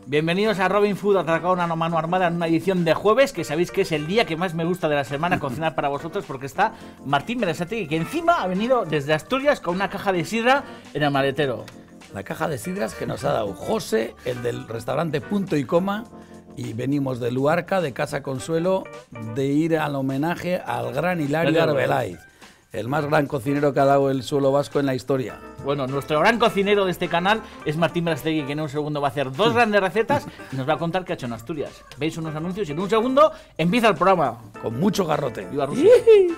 Bienvenidos a Robin Food, atracado a mano armada en una edición de jueves, que sabéis que es el día que más me gusta de la semana cocinar para vosotros, porque está Martín Berasategui, que encima ha venido desde Asturias con una caja de sidra en el maletero. La caja de sidras que nos ha dado José, el del restaurante Punto y Coma, y venimos de Luarca, de Casa Consuelo, de ir al homenaje al gran Hilario Arbeláez, el más gran cocinero que ha dado el suelo vasco en la historia. Bueno, nuestro gran cocinero de este canal es Martín Berasategui, que en un segundo va a hacer dos grandes recetas y nos va a contar qué ha hecho en Asturias. Veis unos anuncios y en un segundo empieza el programa. Con mucho garrote. ¡Viva Rusia!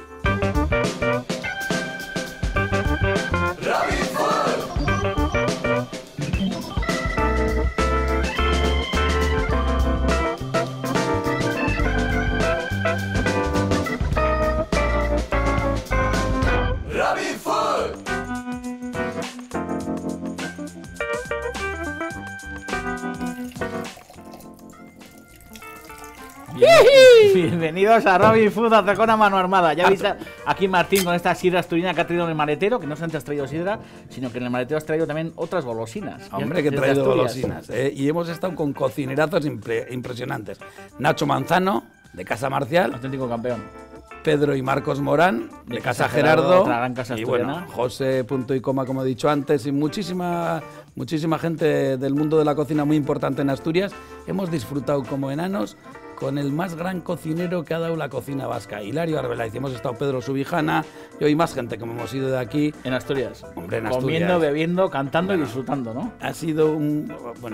Bienvenidos a Robin Food, atracón a mano armada. Ya veis aquí Martín con esta sidra asturiana que ha traído en el maletero, que no solamente has traído sidra, sino que en el maletero has traído también otras golosinas. Hombre, que he traído golosinas. Y hemos estado con cocinerazos impresionantes. Nacho Manzano, de Casa Marcial. Auténtico campeón. Pedro y Marcos Morán, de Casa Gerardo. Otra gran casa asturiana. Y bueno, José, Punto y Coma, como he dicho antes, y muchísima gente del mundo de la cocina muy importante en Asturias. Hemos disfrutado como enanos con el más gran cocinero que ha dado la cocina vasca, Hilario Arbeláez. Hemos estado Pedro Subijana y hoy más gente que hemos ido de aquí. En Asturias. Hombre, en Asturias. Comiendo, bebiendo, cantando y disfrutando, ¿no? Ha sido un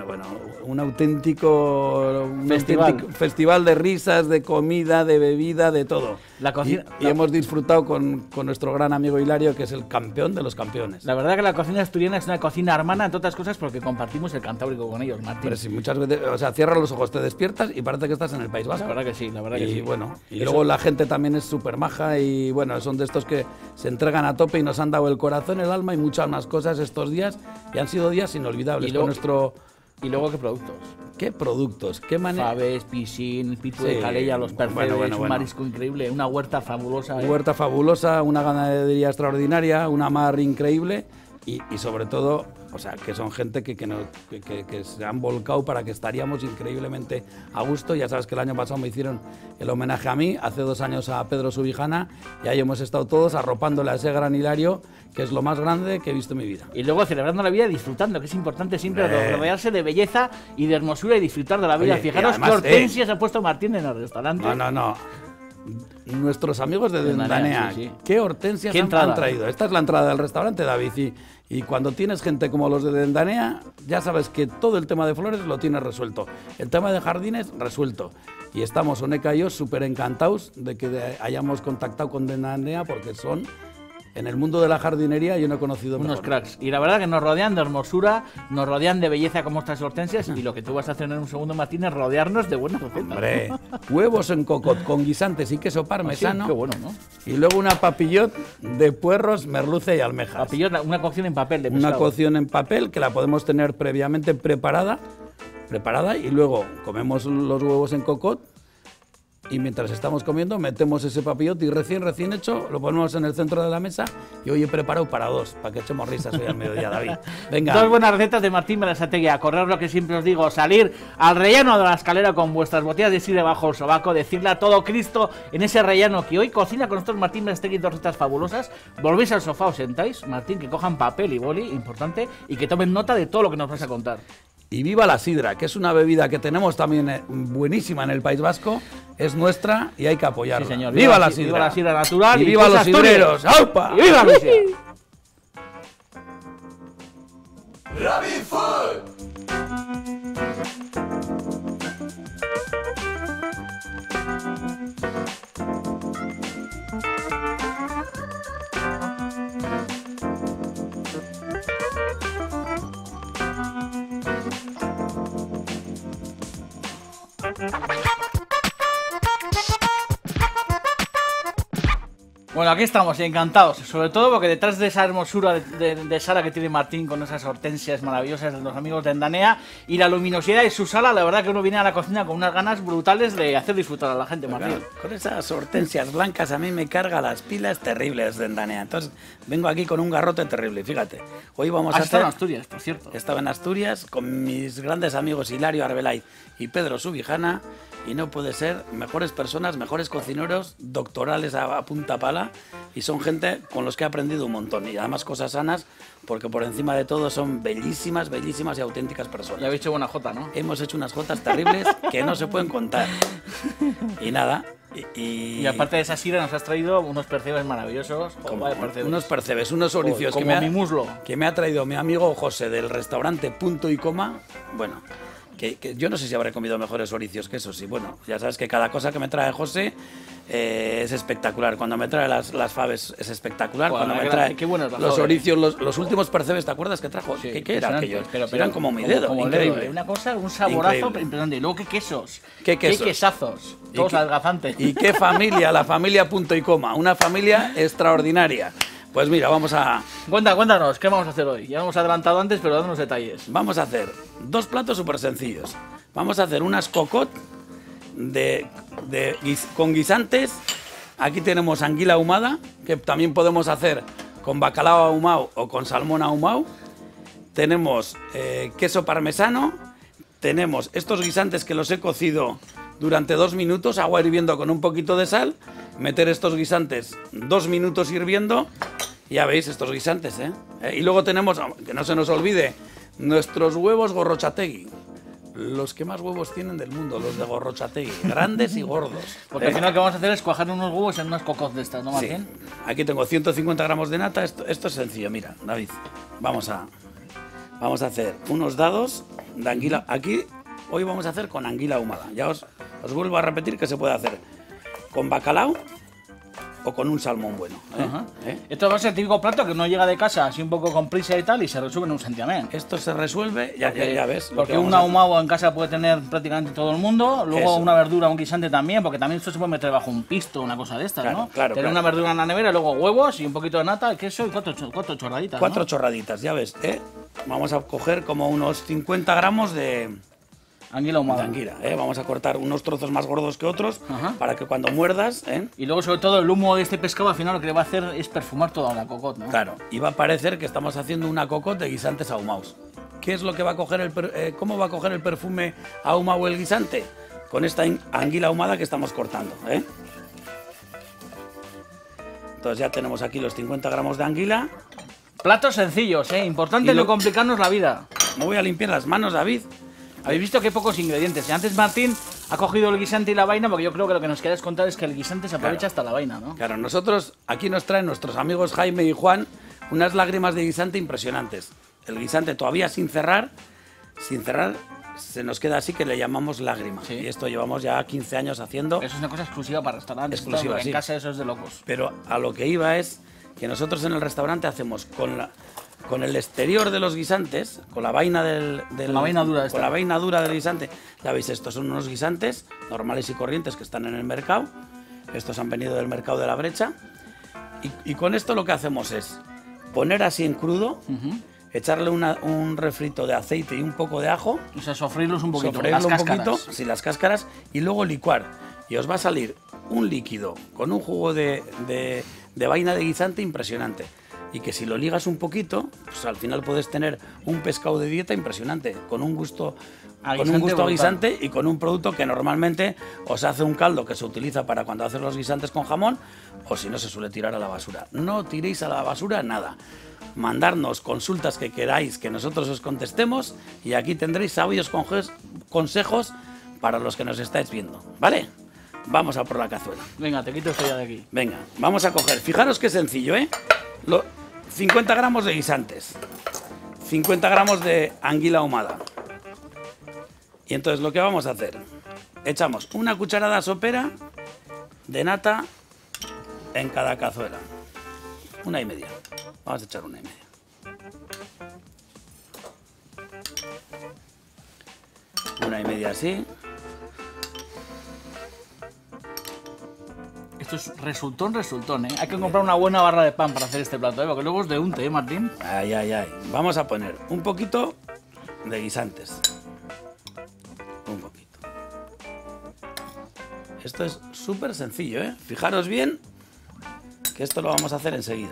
auténtico festival de risas, de comida, de bebida, de todo. La cocina, y hemos disfrutado con nuestro gran amigo Hilario, que es el campeón de los campeones. La verdad que la cocina asturiana es una cocina hermana, entre otras cosas, porque compartimos el Cantábrico con ellos, Martín. Pero sí, muchas veces, o sea, cierras los ojos, te despiertas y parece que estás en el País Vasco. La verdad que sí, Y bueno, y luego la gente también es súper maja y bueno, son de estos que se entregan a tope y nos han dado el corazón, el alma y muchas más cosas estos días, y han sido días inolvidables. Y luego, ¿qué productos? ¿Qué productos? ¿Qué manera? Faves, piscín, pitu de calella, los percebes, un marisco increíble, una huerta fabulosa. Huerta fabulosa, una ganadería extraordinaria, una mar increíble y sobre todo, o sea, que son gente que se han volcado para que estaríamos increíblemente a gusto. Ya sabes que el año pasado me hicieron el homenaje a mí, hace 2 años a Pedro Subijana, y ahí hemos estado todos arropándole a ese gran Hilario, que es lo más grande que he visto en mi vida. Y luego celebrando la vida y disfrutando, que es importante siempre rodearse de belleza y de hermosura y disfrutar de la vida. Oye, fijaros qué hortensias ha puesto Martín en el restaurante. No. Nuestros amigos de Dendanea, sí. ¿Qué hortensias han traído? Esta es la entrada del restaurante, David, y cuando tienes gente como los de Dendanea, ya sabes que todo el tema de flores lo tienes resuelto. El tema de jardines, resuelto. Y estamos, Oneca y yo, súper encantados de que hayamos contactado con Dendanea, porque son, en el mundo de la jardinería, yo no he conocido unos mejor. Cracks. Y la verdad que nos rodean de hermosura, nos rodean de belleza como estas hortensias, y lo que tú vas a hacer en un segundo, Martín, es rodearnos de buenas recetas. Hombre, huevos en cocot con guisantes y queso parmesano. Sí, qué bueno, ¿no? Y luego una papillot de puerros, merluza y almejas. Papillot, una cocción en papel de pescado. Una cocción en papel que la podemos tener previamente preparada y luego comemos los huevos en cocot. Y mientras estamos comiendo, metemos ese papillote y recién hecho, lo ponemos en el centro de la mesa y hoy he preparado para 2, para que echemos risas hoy al mediodía, David. Venga. 2 buenas recetas de Martín Berasategui. A correr lo que siempre os digo, salir al relleno de la escalera con vuestras botellas de sidra bajo el sobaco, decirle a todo Cristo en ese relleno que hoy cocina con nosotros Martín Berasategui 2 recetas fabulosas. Volvéis al sofá, os sentáis, Martín, que cojan papel y boli, importante, y que tomen nota de todo lo que nos vas a contar. Y viva la sidra, que es una bebida que tenemos también buenísima en el País Vasco, es nuestra y hay que apoyarla. Sí, señor. ¡Viva la sidra! ¡Viva la sidra natural! ¡Y viva los sidreros! ¡Aupa! ¡Y viva Rusia! Robin Food. Bueno, aquí estamos, encantados. Sobre todo porque detrás de esa hermosura de sala que tiene Martín, con esas hortensias maravillosas de los amigos de Endanea, y la luminosidad de su sala, la verdad que uno viene a la cocina con unas ganas brutales de hacer disfrutar a la gente, Martín. Claro, con esas hortensias blancas a mí me carga las pilas terribles de Endanea. Entonces vengo aquí con un garrote terrible. Fíjate, hoy vamos a hacer... estado en Asturias, por cierto. Estaba en Asturias con mis grandes amigos Hilario Arbelay y Pedro Subijana, y no puede ser mejores personas, mejores cocineros, doctorales a punta pala, y son gente con los que he aprendido un montón, y además cosas sanas, porque por encima de todo son bellísimas, bellísimas y auténticas personas. Ya habéis hecho buena jota, ¿no? Hemos hecho unas jotas terribles que no se pueden contar. Y nada. Y aparte de esa sidra nos has traído unos percebes maravillosos. Unos percebes, unos oricios como mi muslo. Que me ha traído mi amigo José del restaurante Punto y Coma. Bueno, que yo no sé si habré comido mejores oricios que esos. Y bueno, ya sabes que cada cosa que me trae José es espectacular. Cuando me trae las faves es espectacular. Bueno, cuando me trae los oricios, los últimos percebes, ¿te acuerdas que trajo? Sí, ¿Qué era aquello? Pero eran como mi dedo, como increíble. Dedo, una cosa, un saborazo Increíble. impresionante. Y luego, ¿qué quesos? ¿Qué quesos? ¿Qué quesazos? Todos adelgazantes. ¿Y qué familia? La familia Punto y Coma. Una familia extraordinaria. Pues mira, Cuéntanos, ¿qué vamos a hacer hoy? Ya lo hemos adelantado antes, pero danos detalles. Vamos a hacer dos platos súper sencillos. Vamos a hacer unas cocot con guisantes. Aquí tenemos anguila ahumada, que también podemos hacer con bacalao ahumado o con salmón ahumado. Tenemos queso parmesano. Tenemos estos guisantes que los he cocido durante 2 minutos, agua hirviendo con un poquito de sal. Meter estos guisantes 2 minutos hirviendo. Ya veis estos guisantes, ¿eh? Y luego tenemos, que no se nos olvide, nuestros huevos Gorrochategui. Los que más huevos tienen del mundo, los de Gorrochategui. Grandes y gordos. Porque al final lo que vamos a hacer es cuajar unos huevos en unas cocos de estas, ¿no, Martín? Sí. Aquí tengo 150 gramos de nata. Esto es sencillo, mira, David. Vamos a hacer unos dados de anguila. Aquí hoy vamos a hacer con anguila ahumada. Ya os vuelvo a repetir que se puede hacer con bacalao o con un salmón bueno. Esto va a ser el típico plato que uno llega de casa así un poco con prisa y tal y se resuelve en un santiamén. Esto se resuelve, ya ves. Porque un ahumado en casa puede tener prácticamente todo el mundo. Luego una verdura, un guisante también, porque también esto se puede meter bajo un pisto, una cosa de estas, ¿no? Claro. Tener una verdura en la nevera, luego huevos y un poquito de nata, queso y 4 chorraditas. 4 ¿no? chorraditas, ya ves. Vamos a coger como unos 50 gramos de anguila ahumada. Vamos a cortar unos trozos más gordos que otros para que cuando muerdas... Y luego, sobre todo, el humo de este pescado al final lo que le va a hacer es perfumar toda la cocot, ¿no? Claro, y va a parecer que estamos haciendo una cocot de guisantes ahumados. ¿Qué es lo que va a coger cómo va a coger el perfume ahumado el guisante? Con esta anguila ahumada que estamos cortando, Entonces ya tenemos aquí los 50 gramos de anguila. Platos sencillos, importante no complicarnos la vida. Me voy a limpiar las manos, David. Habéis visto que hay pocos ingredientes. Antes Martín ha cogido el guisante y la vaina, porque yo creo que lo que nos queréis contar es que el guisante se aprovecha hasta la vaina, ¿no? Claro, aquí nos traen nuestros amigos Jaime y Juan unas lágrimas de guisante impresionantes. El guisante todavía sin cerrar, se nos queda así que le llamamos lágrima. Sí. Y esto llevamos ya 15 años haciendo. Eso es una cosa exclusiva para restaurantes. Exclusiva, en casa eso es de locos. Pero a lo que iba es que nosotros en el restaurante hacemos con el exterior de los guisantes, con la vaina la vaina dura esta. con la vaina dura del guisante. Ya veis, estos son unos guisantes normales y corrientes que están en el mercado. Estos han venido del mercado de la Brecha. Y con esto lo que hacemos es poner así en crudo, echarle un refrito de aceite y un poco de ajo. O sea, sofreírlos un poquito, las cáscaras, y luego licuar. Y os va a salir un líquido con un jugo de vaina de guisante impresionante. Y que si lo ligas un poquito, pues al final puedes tener un pescado de dieta impresionante, con un gusto a guisante y con un producto que normalmente os hace un caldo que se utiliza para cuando haces los guisantes con jamón, o si no se suele tirar a la basura. No tiréis a la basura nada. Mandarnos consultas que queráis que nosotros os contestemos, y aquí tendréis sabios consejos para los que nos estáis viendo, ¿vale? Vamos a por la cazuela. Venga, te quito esto ya de aquí. Venga, vamos a coger. Fijaros qué sencillo, 50 gramos de guisantes, 50 gramos de anguila ahumada. Y entonces lo que vamos a hacer, echamos una cucharada sopera de nata en cada cazuela. 1,5. Vamos a echar 1,5. Una y media así. Esto es resultón, ¿eh? Hay que comprar una buena barra de pan para hacer este plato, ¿eh? Porque luego es de unte, ¿eh, Martín? Ay, ay, ay. Vamos a poner un poquito de guisantes. Un poquito. Esto es súper sencillo, ¿eh? Fijaros bien que esto lo vamos a hacer enseguida.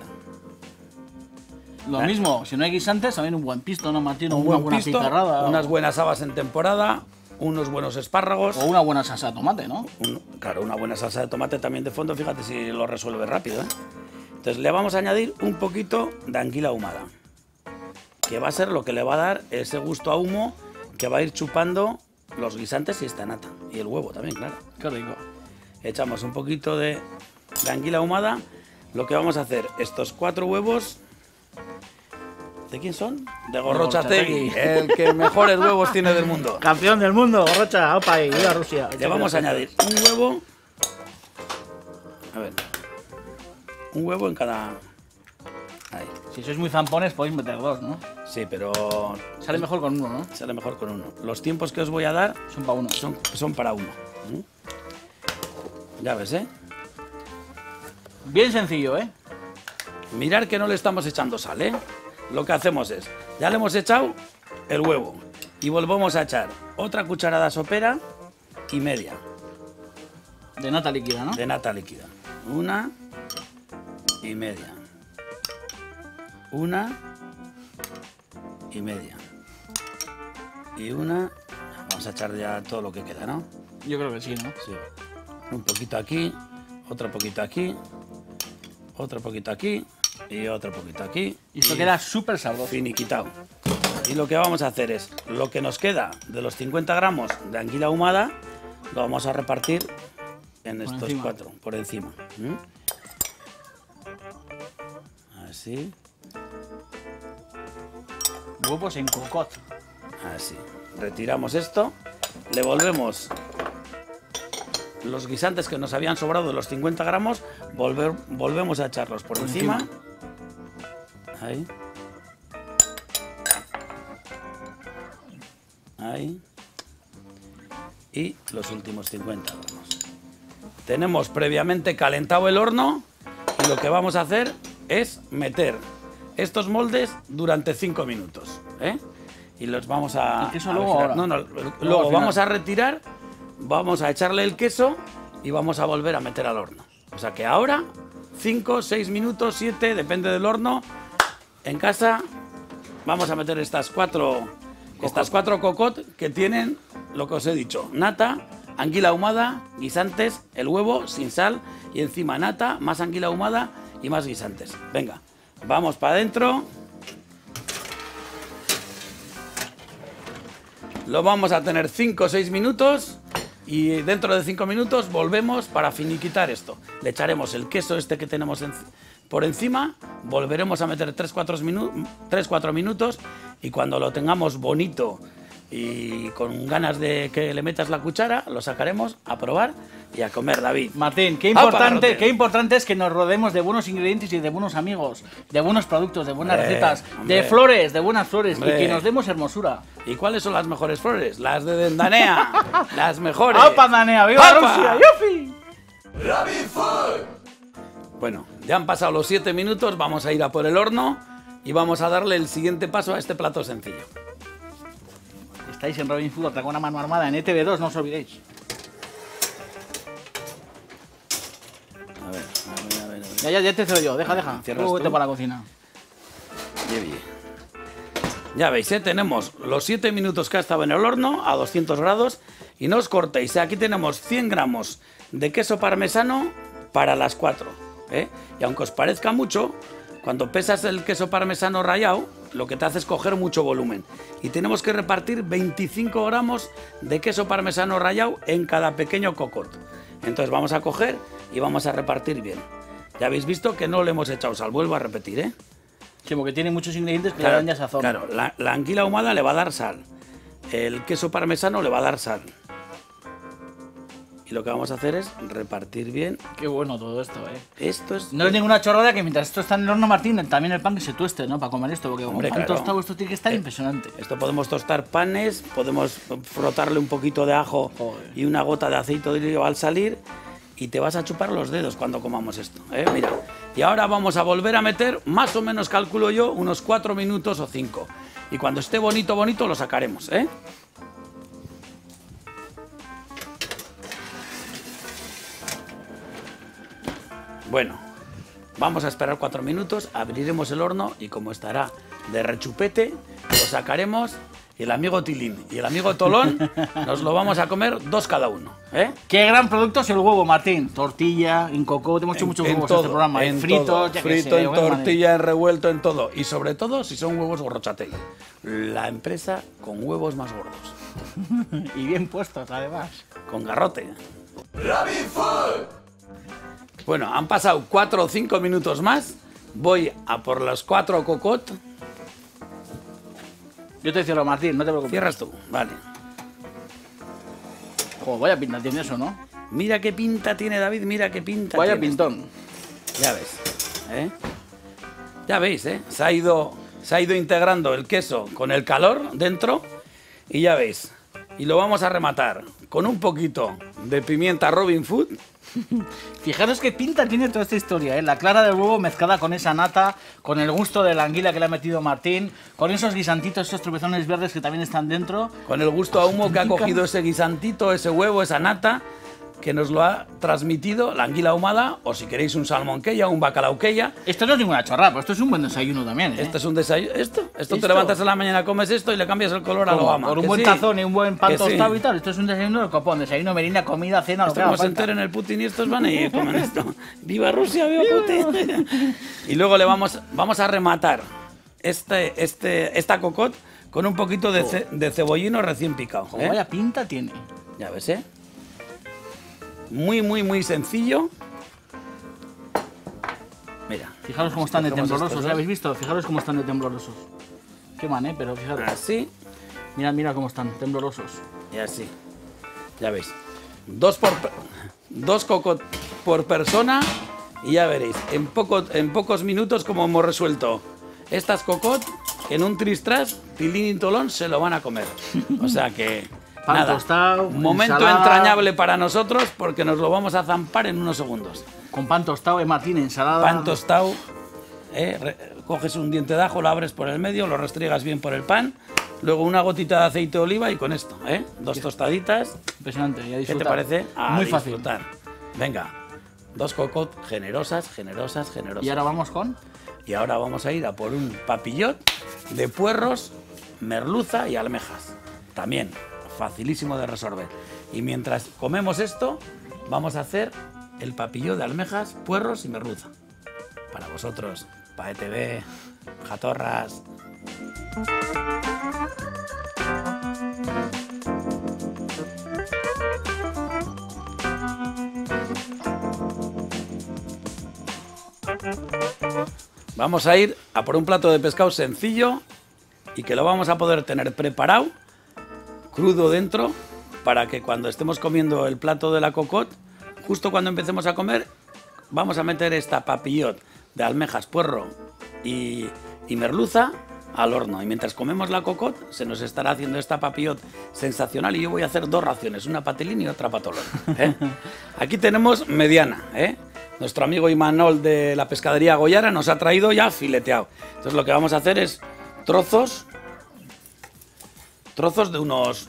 Lo mismo, si no hay guisantes, también un buen pisto, ¿no, Martín? O Un una buen buena pisto, picarrada. unas buenas habas en temporada, unos buenos espárragos. O una buena salsa de tomate, ¿no? Claro, una buena salsa de tomate también de fondo, fíjate si lo resuelve rápido, ¿eh? Entonces le vamos a añadir un poquito de anguila ahumada, que va a ser lo que le va a dar ese gusto a humo que va a ir chupando los guisantes y esta nata. Y el huevo también, claro. Qué rico. Echamos un poquito de anguila ahumada. Lo que vamos a hacer, estos 4 huevos... ¿De quién son? De Gorrotxategi, el que mejores huevos tiene del mundo. Campeón del mundo, Rocha, opa, y viva Rusia. Le vamos a añadir un huevo. A ver. Un huevo en cada... Ahí. Si sois muy zampones podéis meter 2, ¿no? Sí, pero... Sale mejor con uno, ¿no? Sale mejor con uno. Los tiempos que os voy a dar Son para uno. son para uno. Ya ves, ¿eh? Bien sencillo, ¿eh? Mirar que no le estamos echando sal, ¿eh? Lo que hacemos es, ya le hemos echado el huevo y volvemos a echar otra cucharada sopera y media De nata líquida, ¿no? de nata líquida. 1 y media. 1 y media. Y 1... Vamos a echar ya todo lo que queda, ¿no? Yo creo que sí, ¿no? Sí. Un poquito aquí, otro poquito aquí, otro poquito aquí y otro poquito aquí. Y esto queda súper sabroso. Finiquitado. Y lo que vamos a hacer es, lo que nos queda de los 50 gramos de anguila ahumada, lo vamos a repartir en estos encima. 4, por encima. Así, Huevos en cocot. así. Retiramos esto, le volvemos los guisantes que nos habían sobrado de los 50 gramos, volvemos a echarlos por encima. Ahí. Ahí. Y los últimos 50 gramos. Tenemos previamente calentado el horno y lo que vamos a hacer es meter estos moldes durante 5 minutos. ¿Eh? Y los vamos a... ¿El queso a luego vigilar. ahora? No, al luego final. vamos a retirar, vamos a echarle el queso y vamos a volver a meter al horno. O sea que ahora 5, 6 minutos, 7, depende del horno. En casa vamos a meter estas cuatro cocot que tienen lo que os he dicho: nata, anguila ahumada, guisantes, el huevo sin sal y encima nata, más anguila ahumada y más guisantes. Venga, vamos para adentro. Lo vamos a tener 5 o 6 minutos y dentro de 5 minutos volvemos para finiquitar esto. Le echaremos el queso este que tenemos por encima, volveremos a meter 3-4 minutos y cuando lo tengamos bonito y con ganas de que le metas la cuchara, lo sacaremos a probar y a comer, David. Martín, qué Garrote. importante es que nos rodeemos de buenos ingredientes y de buenos amigos, de buenos productos, de buenas Hombre, recetas, hombre. de flores, de buenas flores Hombre. y que nos demos hermosura. ¿Y cuáles son las mejores flores? Las de Dendanea, las mejores. ¡Opa, Danea! ¡Viva ¡Opa! Rusia! ¡Yufi! Rabbit Food. Bueno, ya han pasado los 7 minutos, vamos a ir a por el horno y vamos a darle el siguiente paso a este plato sencillo. Estáis en Robin Food, con una mano armada en ETV2, no os olvidéis. A ver. Ya te cedo yo, deja. Cierras Luego vete tú. para la cocina. Bien. Ya veis, tenemos los 7 minutos que ha estado en el horno a 200 grados y no os cortéis. Aquí tenemos 100 gramos de queso parmesano para las 4. Y aunque os parezca mucho, cuando pesas el queso parmesano rallado, lo que te hace es coger mucho volumen. Y tenemos que repartir 25 gramos de queso parmesano rallado en cada pequeño cocot. Entonces vamos a coger y vamos a repartir bien. Ya habéis visto que no le hemos echado sal, vuelvo a repetir, ¿eh? Sí, porque tiene muchos ingredientes que le dan ya sazón. Claro, la anguila ahumada le va a dar sal. El queso parmesano le va a dar sal. Y lo que vamos a hacer es repartir bien. Qué bueno todo esto, Esto es... No es ninguna chorrada que mientras esto está en el horno, Martín, también el pan que se tueste, ¿no? Para comer esto, porque como Hombre, pan claro. tostado esto tiene que estar impresionante. Esto podemos tostar panes, podemos frotarle un poquito de ajo Joder. y una gota de aceite de oliva al salir y te vas a chupar los dedos cuando comamos esto, ¿eh? Mira. Y ahora vamos a volver a meter, más o menos calculo yo, unos 4 minutos o 5. Y cuando esté bonito, bonito, lo sacaremos, ¿eh? Bueno, vamos a esperar 4 minutos, abriremos el horno y como estará de rechupete, lo sacaremos y el amigo Tilín y el amigo Tolón nos lo vamos a comer 2 cada uno, ¿eh? Qué gran producto es el huevo, Martín. Tortilla, en coco, hemos hecho muchos huevos en este programa. En fritos, ya que frito, sé, en tortilla, en revuelto, en todo. Y sobre todo si son huevos Gorrochateli. La empresa con huevos más gordos. Y bien puestos, además. Con garrote. Rabbit Food. Bueno, han pasado 4 o 5 minutos más. Voy a por los 4 cocot. Yo te cierro, Martín, no te preocupes. Cierras tú, vale. Joder, vaya pinta tiene eso, ¿no? Mira qué pinta tiene, David, mira qué pinta Vaya tiene. pintón. Ya ves, ¿eh? Ya veis, ¿eh? Se ha ido integrando el queso con el calor dentro y ya veis. Y lo vamos a rematar con un poquito de pimienta Robin Hood. Fijaros qué pinta tiene toda esta historia, ¿eh? La clara del huevo mezclada con esa nata, con el gusto de la anguila que le ha metido Martín, con esos guisantitos, esos tropezones verdes que también están dentro. Con el gusto a humo que ha cogido ese guisantito, ese huevo, esa nata, que nos lo ha transmitido la anguila ahumada, o si queréis un salmón queya, un bacalao queya. Esto no es ninguna chorrada, pero esto es un buen desayuno también, ¿eh? Esto es un desayuno. Esto te levantas en la mañana, comes esto y le cambias el color a lo ama. Por un ¿Que buen sí? tazón y un buen pan Que tostado sí. y tal. Esto es un desayuno del copón. Desayuno, merienda, comida, cena, lo que Esto haga como se falta. enteren el Putin y estos van a ir comen esto. ¡Viva Rusia, viva Putin! Y luego le vamos a rematar esta cocot con un poquito de cebollino recién picado. Joder, vaya pinta tiene. Ya ves, ¿eh? Muy, muy, muy sencillo. Mira. Fijaros cómo están de Cogemos temblorosos, estos ¿ya dos. habéis visto? Fijaros cómo están de temblorosos. Queman, ¿eh? Pero fijaros. Así Mira cómo están, temblorosos. y así. Ya veis. Dos cocot por persona y ya veréis. En pocos minutos como hemos resuelto estas cocot, en un tristras, Tilín y Tolón se lo van a comer. O sea que... Pan nada, tostado, momento ensalada. entrañable para nosotros porque nos lo vamos a zampar en unos segundos. Con pan tostado, Martín, ensalada. Pan tostado, coges un diente de ajo, lo abres por el medio, lo restriegas bien por el pan, luego una gotita de aceite de oliva y con esto, 2 tostaditas. Impresionante, ya ¿Qué disfrutar. te parece? Muy fácil. Disfrutar. Venga, 2 cocot generosas. Y ahora vamos con... Y ahora vamos a ir a por un papillot de puerros, merluza y almejas. También facilísimo de resolver. Y mientras comemos esto, vamos a hacer el papillot de almejas, puerros y merluza. Para vosotros, para ETV, jatorras. Vamos a ir a por un plato de pescado sencillo y que lo vamos a poder tener preparado, crudo dentro, para que cuando estemos comiendo el plato de la cocot, justo cuando empecemos a comer, vamos a meter esta papillot de almejas, puerro y merluza al horno. Y mientras comemos la cocot, se nos estará haciendo esta papillot sensacional y yo voy a hacer 2 raciones, una para Tilín y otra para Tolón, ¿eh? Aquí tenemos mediana, ¿eh? Nuestro amigo Imanol de la pescadería Goyara nos ha traído ya fileteado. Entonces lo que vamos a hacer es trozos de unos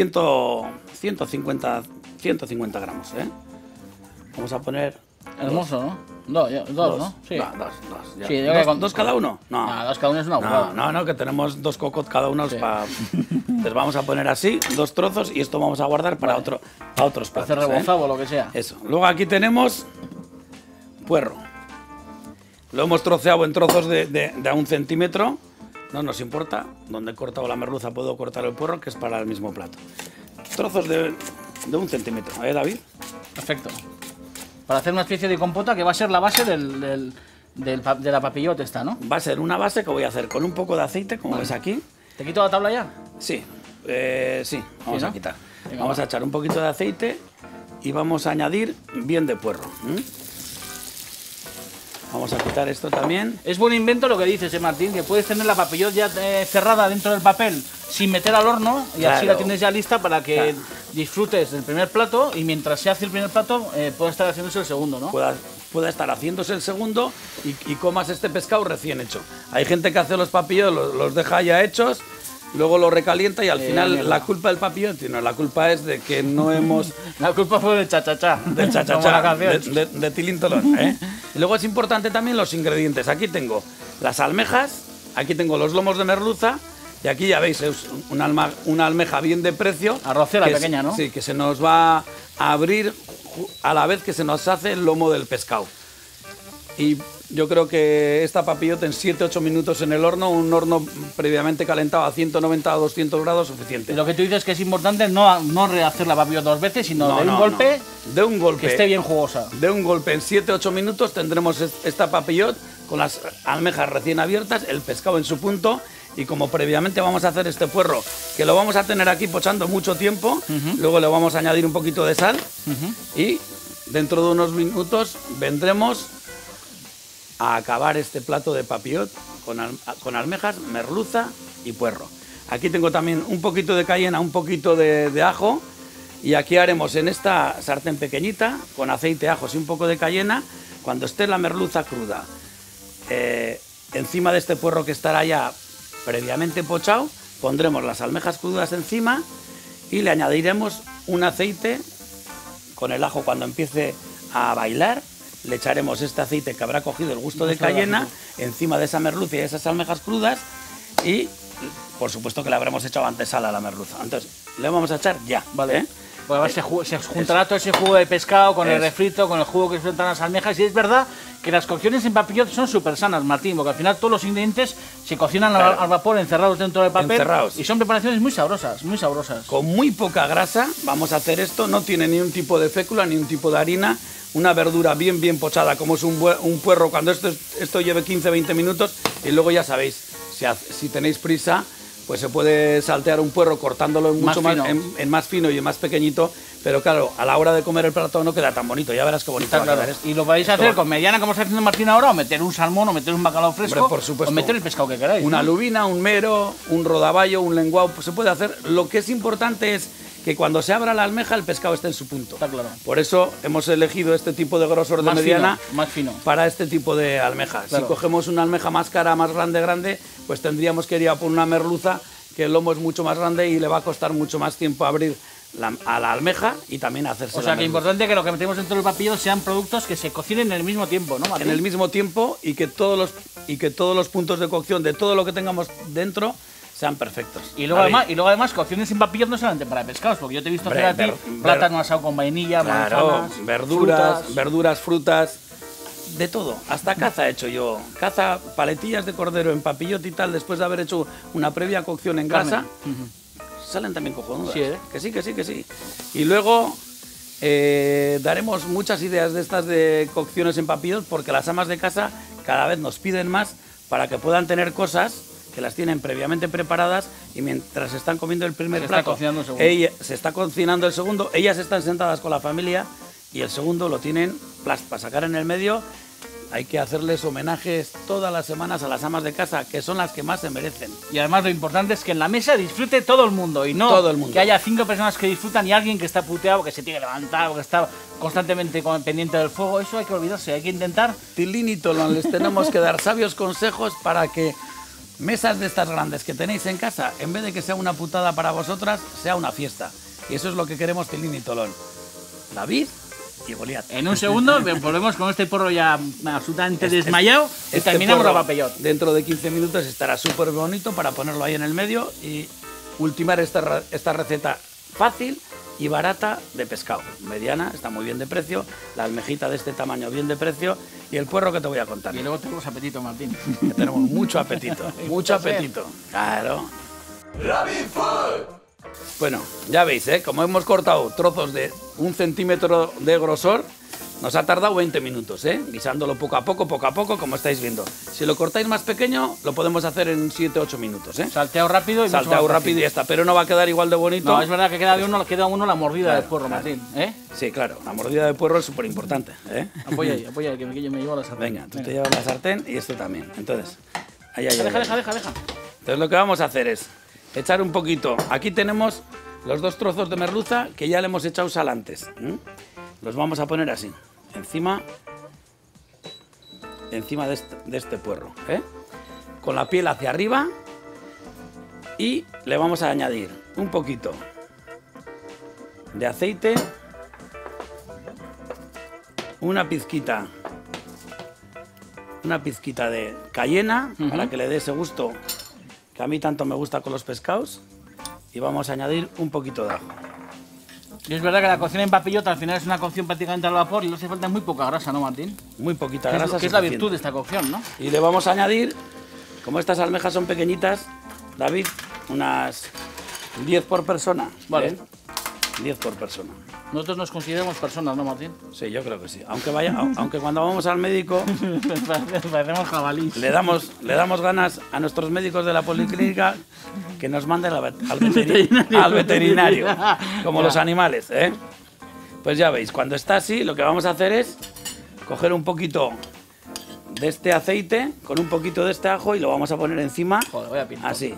150 gramos, ¿eh? Vamos a poner... Hermoso, ¿no? Dos, ¿no? Sí. Dos. Ya. Sí, yo creo que con- ¿Dos cada uno? No. Ah, 2 cada uno es una burrada. No, que tenemos 2 cocot cada uno. Sí. Entonces vamos a poner así, 2 trozos y esto vamos a guardar para, Vale. para otros Para platos. hacer rebozado o lo que sea. Eso. Luego aquí tenemos puerro. Lo hemos troceado en trozos de a 1 centímetro. No nos importa. Donde he cortado la merluza puedo cortar el puerro, que es para el mismo plato. Trozos de 1 centímetro, David? Perfecto. Para hacer una especie de compota que va a ser la base de la papillote esta, ¿no? Va a ser una base que voy a hacer con un poco de aceite, como ves aquí. ¿Te quito la tabla ya? Sí, sí, vamos ¿no? a quitar. Venga, Vamos va. a echar un poquito de aceite y vamos a añadir bien de puerro. Vamos a quitar esto también. Es buen invento lo que dices, Martín, que puedes tener la papillot ya cerrada dentro del papel sin meter al horno y así la tienes ya lista para que disfrutes del primer plato y mientras se hace el primer plato puede estar haciéndose el segundo, ¿no? Pueda estar haciéndose el segundo y comas este pescado recién hecho. Hay gente que hace los papillotes, los deja ya hechos, luego los recalienta y al final la culpa del papillote, no, la culpa es de que no hemos... La culpa fue del cha-cha-cha. Del cha-cha-cha, de Tilín Tolón, ¿eh? Y luego es importante también los ingredientes. Aquí tengo las almejas, aquí tengo los lomos de merluza y aquí ya veis, es una almeja bien de precio. Arrocera pequeña, ¿no? Sí, que se nos va a abrir a la vez que se nos hace el lomo del pescado. Y yo creo que esta papillote en 7-8 minutos en el horno, un horno previamente calentado a 190 o 200 grados, suficiente. Y lo que tú dices que es importante no rehacer la papillote 2 veces, sino de un golpe. De un golpe. Que esté bien jugosa. De un golpe en 7-8 minutos tendremos esta papillote con las almejas recién abiertas, el pescado en su punto. Y como previamente vamos a hacer este puerro, que lo vamos a tener aquí pochando mucho tiempo, luego le vamos a añadir un poquito de sal y dentro de unos minutos vendremos a acabar este plato de papillote con almejas, merluza y puerro. Aquí tengo también un poquito de cayena, un poquito de ajo y aquí haremos en esta sartén pequeñita con aceite, ajos y un poco de cayena, cuando esté la merluza cruda, encima de este puerro que estará ya previamente pochado, pondremos las almejas crudas encima y le añadiremos un aceite con el ajo cuando empiece a bailar. Le echaremos este aceite que habrá cogido el gusto de cayena encima de esa merluza y esas almejas crudas y por supuesto que le habremos echado antesala a la merluza. Entonces le vamos a echar ya, ¿vale? Pues se juntará todo ese jugo de pescado con el refrito, con el jugo que sueltan las almejas. Y es verdad que las cocciones en papillote son súper sanas, Martín, porque al final todos los ingredientes se cocinan al vapor, encerrados dentro del papel. Y son preparaciones muy sabrosas, muy sabrosas. Con muy poca grasa vamos a hacer esto, no tiene ni un tipo de fécula, ni un tipo de harina. Una verdura bien pochada, como es un puerro, cuando esto lleve 15-20 minutos. Y luego ya sabéis, si tenéis prisa, pues se puede saltear un puerro cortándolo en más fino y en más pequeñito, pero claro, a la hora de comer el plato no queda tan bonito, ya verás qué bonito va a quedar esto. Y lo vais a hacer con mediana, como está haciendo Martín ahora, o meter un salmón, o meter un bacalao fresco, hombre, por supuesto, o meter el pescado que queráis. Una lubina, un mero, un rodaballo, un lenguado, pues se puede hacer. Lo que es importante es que cuando se abra la almeja el pescado esté en su punto. Está claro. Por eso hemos elegido este tipo de grosor de mediana más fino. Para este tipo de almeja. Claro. Si cogemos una almeja más cara, más grande, pues tendríamos que ir a por una merluza, que el lomo es mucho más grande y le va a costar mucho más tiempo abrir a la almeja y también hacerse. O sea, que es importante que lo que metemos dentro del papillote sean productos que se cocinen en el mismo tiempo, ¿no, Martín? En el mismo tiempo y que todos los puntos de cocción de todo lo que tengamos dentro sean perfectos. Y luego además cocciones sin papillote no solamente para pescados, porque yo te he visto hacer a ti plátano asado con vainilla, manzanas, verduras, frutas, de todo. Hasta caza he hecho yo. Caza, paletillas de cordero en papillote y tal, después de haber hecho una previa cocción en casa. Salen también cojonudas. Sí, ¿eh? Que sí. Y luego daremos muchas ideas de estas de cocciones en papillote, porque las amas de casa cada vez nos piden más para que puedan tener cosas que las tienen previamente preparadas y mientras están comiendo el primer plato, se está cocinando el segundo, ellas están sentadas con la familia y el segundo lo tienen para sacar en el medio. Hay que hacerles homenajes todas las semanas a las amas de casa, que son las que más se merecen. Y además lo importante es que en la mesa disfrute todo el mundo y no todo el mundo. Que haya 5 personas que disfrutan y alguien que está puteado, que se tiene que levantar, que está constantemente pendiente del fuego. Eso hay que olvidarse, hay que intentar. Tilín y Tolón, les tenemos que dar sabios consejos para que mesas de estas grandes que tenéis en casa, en vez de que sea una putada para vosotras, sea una fiesta. Y eso es lo que queremos Tilín y Tolón. David y Goliat. En un segundo volvemos con este porro ya absolutamente desmayado y terminamos la papillote. Dentro de 15 minutos estará súper bonito para ponerlo ahí en el medio y ultimar esta receta fácil y barata de pescado. Mediana, está muy bien de precio, la almejita de este tamaño bien de precio y el puerro que te voy a contar. Y luego tenemos apetito, Martín. Que tenemos mucho apetito, mucho apetito. Claro. Rabbit Food. Bueno, ya veis, como hemos cortado trozos de 1 centímetro de grosor, Nos ha tardado 20 minutos, guisándolo poco a poco, como estáis viendo. Si lo cortáis más pequeño, lo podemos hacer en 7-8 minutos, Salteado rápido y salteado rápido y ya está, pero no va a quedar igual de bonito. No, es verdad que queda a uno la mordida del puerro, Martín. Sí, claro, la mordida de puerro es súper importante. Apoya ahí, que yo me llevo la sartén. Venga, tú te llevas la sartén y esto también. Entonces, Deja. Entonces lo que vamos a hacer es echar un poquito. Aquí tenemos los 2 trozos de merluza que ya le hemos echado sal antes. Los vamos a poner así, encima de este puerro, con la piel hacia arriba, y le vamos a añadir un poquito de aceite, una pizquita de cayena, para que le dé ese gusto que a mí tanto me gusta con los pescados, y vamos a añadir un poquito de ajo. Y es verdad que la cocción en papillote al final es una cocción prácticamente al vapor y le hace falta muy poca grasa, ¿no, Martín? Muy poquita grasa. Que es la virtud de esta cocción, ¿no? Y le vamos a añadir, como estas almejas son pequeñitas, David, unas 10 por persona. Vale. 10 por persona. Nosotros nos consideramos personas, ¿no, Martín? Sí, yo creo que sí. Aunque cuando vamos al médico parecemos jabalís. le damos ganas a nuestros médicos de la policlínica que nos manden al veterinario, como los animales, Pues ya veis, cuando está así, lo que vamos a hacer es coger un poquito de este aceite con un poquito de este ajo y lo vamos a poner encima. Joder, vaya pintón. Así.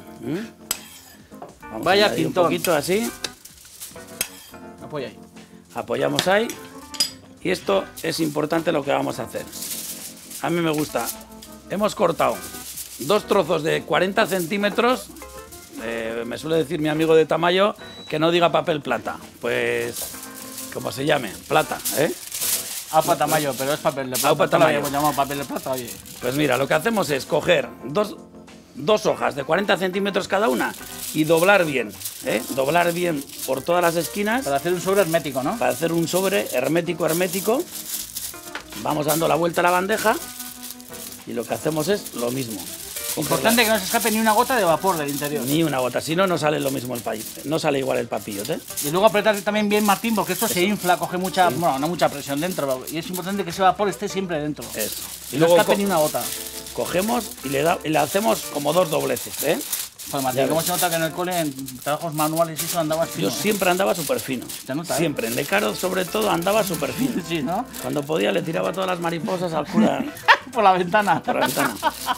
Vaya pintón. Un poquito así. Apoya ahí. Apoyamos ahí. Y esto es importante lo que vamos a hacer. A mí me gusta. Hemos cortado 2 trozos de 40 centímetros. Me suele decir mi amigo de Tamayo que no diga papel plata. Pues, como se llame, plata, Aupa Tamayo, pero es papel de plata. Aupa Tamayo. Lo llamamos papel de plata, oye. Pues mira, lo que hacemos es coger dos hojas de 40 centímetros cada una y doblar bien, doblar bien por todas las esquinas. Para hacer un sobre hermético, ¿no? Para hacer un sobre hermético. Vamos dando la vuelta a la bandeja y lo que hacemos es lo mismo. Importante que no se escape ni una gota de vapor del interior. Ni una gota, si no, no sale lo mismo no sale igual el papillote. Y luego apretar también bien, Martín, porque esto se infla, coge mucha, bueno, no mucha presión dentro, y es importante que ese vapor esté siempre dentro. Eso. Y no escape ni una gota. Cogemos y le hacemos como 2 dobleces, Joder, Martín, ¿cómo se nota que en el cole, en trabajos manuales y eso andabas fino? Yo siempre andaba súper fino. ¿Te nota, siempre, en Decaro sobre todo andaba súper fino. Sí, ¿no? Cuando podía le tiraba todas las mariposas al cura. Por la ventana. Por la ventana.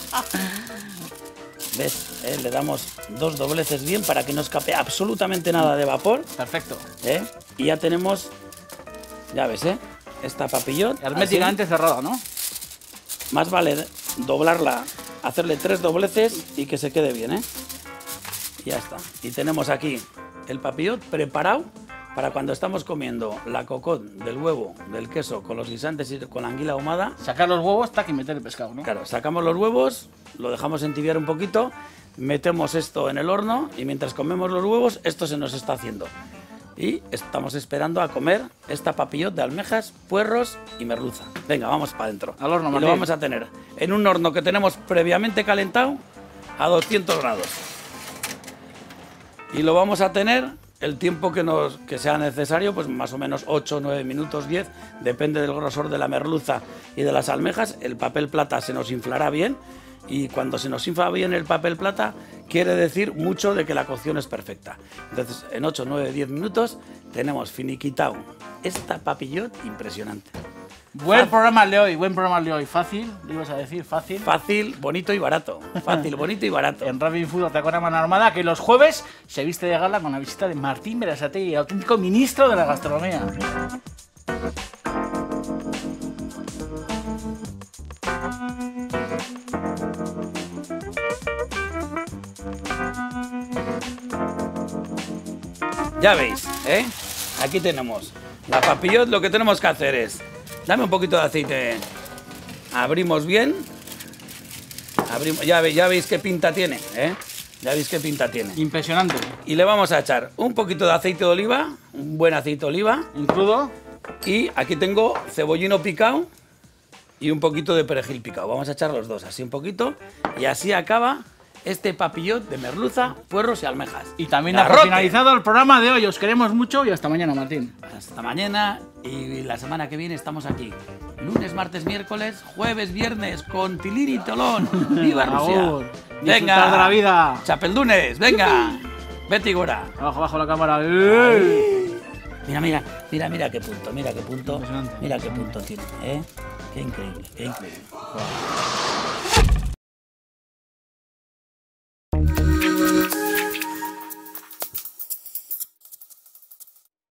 ¿Ves? Le damos 2 dobleces bien para que no escape absolutamente nada de vapor. Perfecto. Y ya tenemos, ya ves, esta papillot. Herméticamente cerrada, ¿no? Más vale doblarla, hacerle 3 dobleces y que se quede bien, Ya está. Y tenemos aquí el papillot preparado para cuando estamos comiendo la cocot del huevo, del queso, con los guisantes y con la anguila ahumada. Sacar los huevos, tac, y meter el pescado, ¿no? Claro, sacamos los huevos, lo dejamos entibiar un poquito, metemos esto en el horno y mientras comemos los huevos, esto se nos está haciendo. Y estamos esperando a comer esta papillot de almejas, puerros y merluza. Venga, vamos para adentro. Al horno, y lo vamos a tener en un horno que tenemos previamente calentado a 200 grados. Y lo vamos a tener el tiempo que sea necesario, pues más o menos 8, 9 minutos, 10, depende del grosor de la merluza y de las almejas. El papel plata se nos inflará bien y cuando se nos infla bien el papel plata quiere decir mucho de que la cocción es perfecta. Entonces en 8, 9, 10 minutos tenemos finiquitado esta papillot impresionante. Buen programa el de hoy, fácil, le ibas a decir, fácil. Fácil, bonito y barato. Fácil, bonito y barato. En Rabin Food Atacona Mano Armada, que los jueves se viste de gala con la visita de Martín Berasategui, auténtico ministro de la gastronomía. Ya veis, aquí tenemos la papillot. Lo que tenemos que hacer es dame un poquito de aceite. Abrimos bien. Ya veis qué pinta tiene, Ya veis qué pinta tiene. Impresionante. Y le vamos a echar un poquito de aceite de oliva, un buen aceite de oliva. ¿En crudo? Y aquí tengo cebollino picado y un poquito de perejil picado. Vamos a echar los dos, así un poquito. Y así acaba este papillot de merluza, puerros y almejas. Y también ¡Garrote! ha finalizado el programa de hoy. Os queremos mucho y hasta mañana, Martín. Hasta mañana y la semana que viene estamos aquí. Lunes, martes, miércoles, jueves, viernes con Tilín y Tolón. ¡Viva Rusia! Agur. Disfrutar de la vida. Chapeldunes, venga. Vete Gora. Abajo la cámara. Mira qué punto, Impresionante. mira qué punto tiene, ¿eh? Qué increíble, qué increíble.